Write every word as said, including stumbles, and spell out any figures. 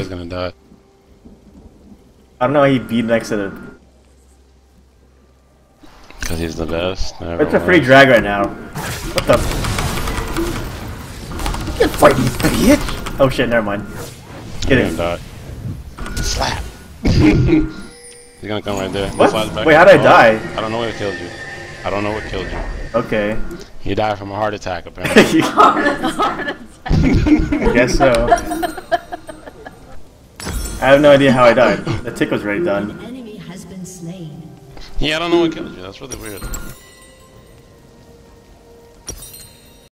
he's gonna die. I don't know how he beat next to the... Because he's the best. Never It's a was. free drag right now. What the... You can't fight me, bitch! Oh shit, never mind. Get He's in. gonna die. Slap! He's gonna come right there. What? Back Wait, how did I oh, die? I don't know what killed you. I don't know what killed you. Okay. You died from a heart attack, apparently. I guess so. I have no idea how I died. The tick was already done. An enemy has been slain. Yeah, I don't know what killed you. That's really weird.